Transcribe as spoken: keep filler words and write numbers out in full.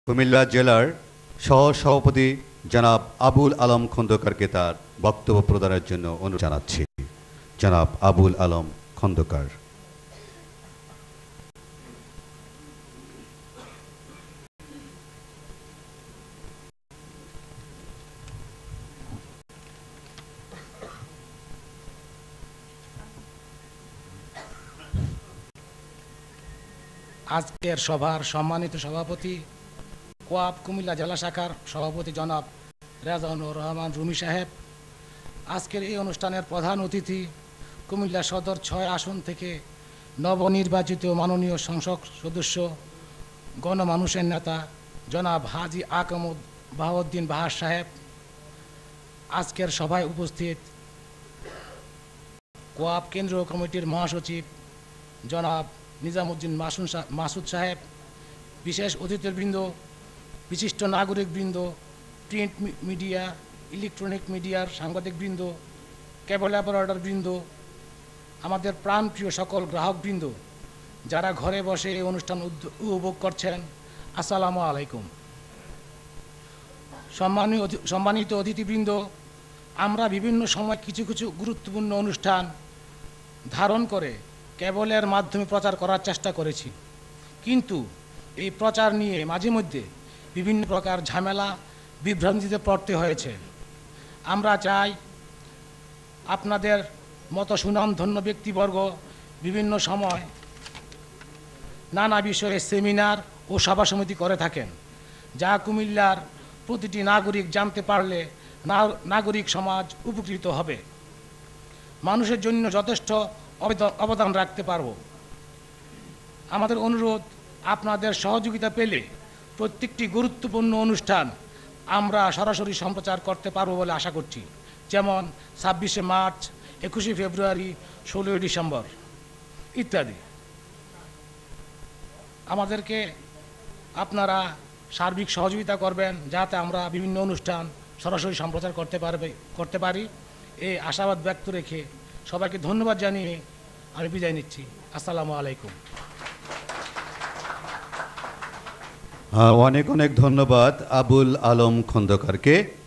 কুমিল্লা জেলার সহ-সভাপতি জনাব আবুল আলম খন্দকারকে তার বক্তব্য প্রদানের জন্য অনুরোধ জানাচ্ছি। জনাব আবুল আলম খন্দকার। আজকের সভার সম্মানিত সভাপতি, কোয়াব কুমিল্লা জেলা শাখার সভাপতি জনাব রেজাউনুর রহমান রুমি সাহেব, আজকের এই অনুষ্ঠানের প্রধান অতিথি কুমিল্লা সদর ছয় আসন থেকে নবনির্বাচিত মাননীয় সংসদ সদস্য গণমানুষের নেতা জনাব হাজি আকমুদ বাহাউদ্দিন বাহার সাহেব, আজকের সভায় উপস্থিত কোয়াব কেন্দ্রীয় কমিটির মহাসচিব জনাব নিজামুদ্দিন মাসুন মাসুদ সাহেব, বিশেষ অতিথিবৃন্দ, বিশিষ্ট নাগরিকবৃন্দ, প্রিন্ট মিডিয়া, ইলেকট্রনিক মিডিয়ার সাংবাদিকবৃন্দ, কেবল অপারেটরবৃন্দ, আমাদের প্রাণপ্রিয় সকল গ্রাহকবৃন্দ, যারা ঘরে বসে এই অনুষ্ঠান উপভোগ করছেন, আসসালামু আলাইকুম। সম্মানীয় সম্মানিত অতিথিবৃন্দ, আমরা বিভিন্ন সময় কিছু কিছু গুরুত্বপূর্ণ অনুষ্ঠান ধারণ করে কেবলের মাধ্যমে প্রচার করার চেষ্টা করেছি, কিন্তু এই প্রচার নিয়ে মাঝে মধ্যে বিভিন্ন প্রকার ঝামেলা বিভ্রান্তিতে পড়তে হয়েছে। আমরা চাই আপনাদের মতো সুনামধন্য ব্যক্তিবর্গ বিভিন্ন সময় নানা বিষয়ে সেমিনার ও সভা সমিতি করে থাকেন, যা কুমিল্লার প্রতিটি নাগরিক জানতে পারলে নাগরিক সমাজ উপকৃত হবে, মানুষের জন্য যথেষ্ট অবদান রাখতে পারব। আমাদের অনুরোধ, আপনাদের সহযোগিতা পেলে প্রত্যেকটি গুরুত্বপূর্ণ অনুষ্ঠান আমরা সরাসরি সম্প্রচার করতে পারব বলে আশা করছি, যেমন ছাব্বিশে মার্চ, একুশে ফেব্রুয়ারি, ষোলোই ডিসেম্বর ইত্যাদি। আমাদেরকে আপনারা সার্বিক সহযোগিতা করবেন যাতে আমরা বিভিন্ন অনুষ্ঠান সরাসরি সম্প্রচার করতে পারবে করতে পারি এই আশাবাদ ব্যক্ত রেখে সবাইকে ধন্যবাদ জানিয়ে আমি বিদায় নিচ্ছি। আসসালামু আলাইকুম। অনেক অনেক ধন্যবাদ আবুল আলম খন্দকারকে।